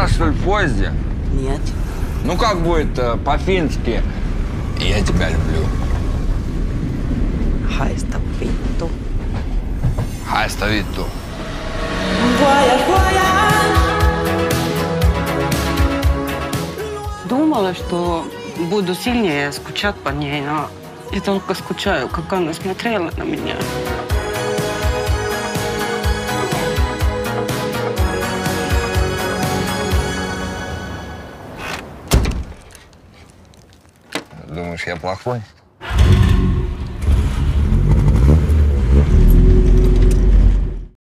нас, что ли, в поезде? Нет. Ну, как будет по-фински «Я тебя люблю»? Haista vittu. Haista vittu. Думала, что буду сильнее скучать по ней, а я только скучаю, как она смотрела на меня. Думаешь, я плохой?